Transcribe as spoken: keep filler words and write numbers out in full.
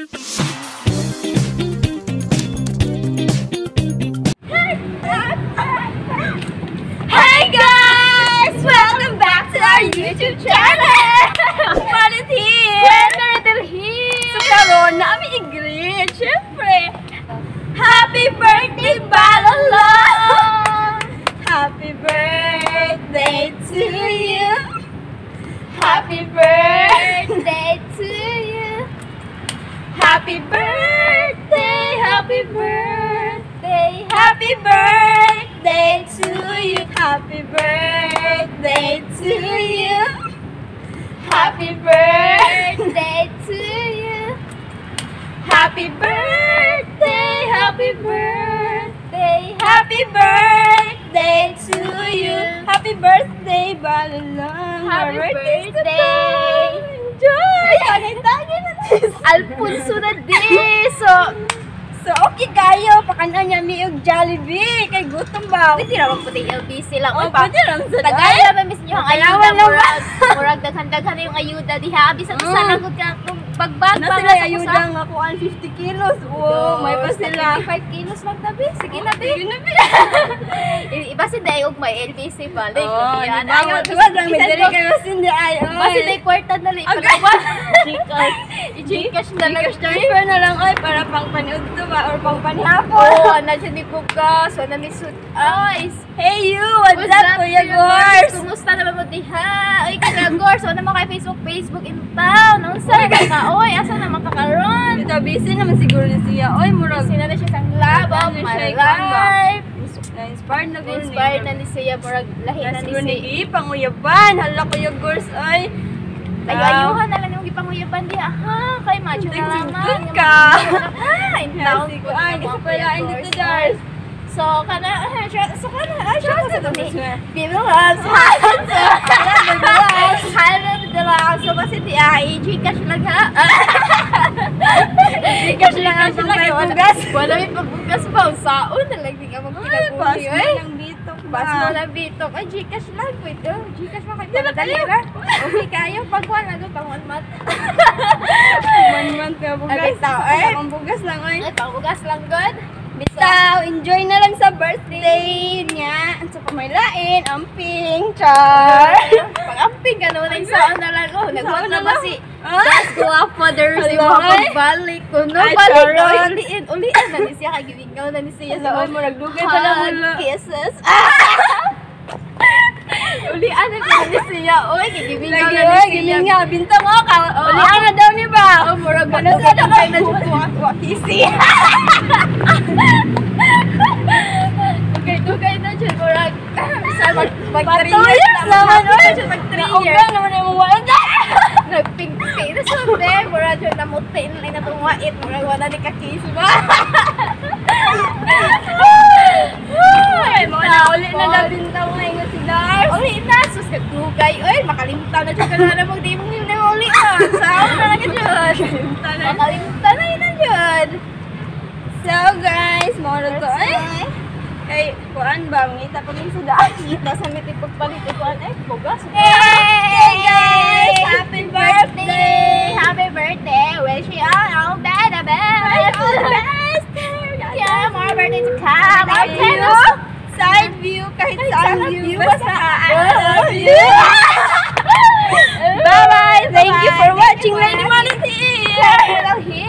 Hey guys! Welcome back to our YouTube channel! Marlet here! Marlet here! So karon na kami i-greet, syempre! Happy birthday, Balolong! Happy birthday to you! Happy birthday to you! Happy birthday! Happy birthday! Happy birthday to you! Happy birthday to you! Happy birthday to you! Happy birthday! Happy birthday! Happy birthday to you! Happy birthday, Balolong! Happy birthday! Enjoy! Tanay-tanay na this! Alfonso na this! So, So, okay kayo, pakanan niya mi og Jollibee, kay gutom ba? pwede naman po tayo L B C lang. Oh, Uy, pa, pwede lang sa tagay na miss niyo ang Kailangan ayuda. lang. Murag, murag daghan-daghan na yung ayuda. Diha, bisan Mm. isa lang ka kung bagbag Na para sila sa ayuda kusa. nga kuan fifty kilos. Wow, may pa sila. twenty-five kilos lang tabi. Sige na, be. Sige na, be. Iba si Day og may L B C balik. Oh, Yan. di ba? Ayaw, Tuwag lang, may bisan dali ko- kayo sindi ay. Basi Day kwarta na lang. Ipalawa. I-Gcash na lang. Gcash transfer na lang oy para pang panood to ba or pang panhapon. Oo, nandiyan ni Kuka. So, namisud. Ay, Hey you, what's up Kuya Gors? Kumusta naman mo diha? Ay, Kuya Gors, ano naman kay Facebook, Facebook in town? Ang saan ka? Oy, asa naman ka karon? Ito busy naman siguro ni siya. Oy, murag Sina na siya sang Laban, Ano my siya, ikuan ba? life. na-inspired na guro Inspired na ni siya, murag lahi na ni Siguro ni siya. I, panguyaban. Hala Kuya Gors, ay. Tayo-ayuhan na lang yung ipanguyaban diha. Ha, kay macho na Tingsin naman. ka. Ha, in town. Kasi ko, ay, kasi pala, hindi to Dars. So, kana, ah, siya, so kana, ah, siya, Siya, sa sa dumi. dumi. Bibilas, halam dala, so kasi di, ah, i-Gcash lang ha. Gcash lang ang pangbugas. Wala may pagbugas pa, saon na lang, di ka Ay, magpinabuhi, pas mo eh. lang dito. Bas mo lang dito. Ay, Gcash lang. Wait, oh. Gcash mo kayo pagdalira. Okay kayo. Pagkuhan lang doon, pang one month. One month na bugas. Okay, tao, eh. Ang bugas lang, ay. Ay, pangbugas lang, good. Bitaw, enjoy na lang sa birthday niya. Ang sa pamailain, amping, char. Pag-amping ka naman yung saon na lang. Oh, nagwag na ba si Ah? Das Guapaders yung Hello, mga ay. pagbalik ko. No, Ay, balik. charon. Oy, uliin, uliin na ni siya. Kagilingaw na ni siya. Hello, murag-dugay pa lang Hug, mula. kisses. Ulian na ni siya. Oy, kagilingaw Lagi, na ni oy, siya. giling nga, bintang mo ka. Oo. Ulihan na daw ni ba? Oh, murag Ano ano sa sa dakay na dakay siya tuwa-tuwa kisi. Dugay-dugay na siya. Murag, sa mag mag Pa three two years years naman, oy. siya. Mag three Naungga years. naman yung mga wala. Nagping-ping na siya. Be, murag siya namutin lang na tungwait. Murag wala ni kakis ba? Ay, mga nauli na na bintang ngayon nga si Dars. Uli na, sus kagdugay. Oy, makalimutan na siya ka na mo. Di mo nyo na uli na. Saan na lang yun? Makalimutan na yun na yun. So guys, mga to ay. Kay kuan ba ngita pa min sa daan. Kita sa miti pagpalit. Kuan eh, bugas. Hey guys, happy birthday. Happy birthday! Wish you all the best! The best! All the best. Yeah, more birthday to come! Thank Okay, you. no? Side view kahit Kahit saan saan view view, basta basta I love you. Bye bye. Thank you for watching Lady Marlet here. Hello here.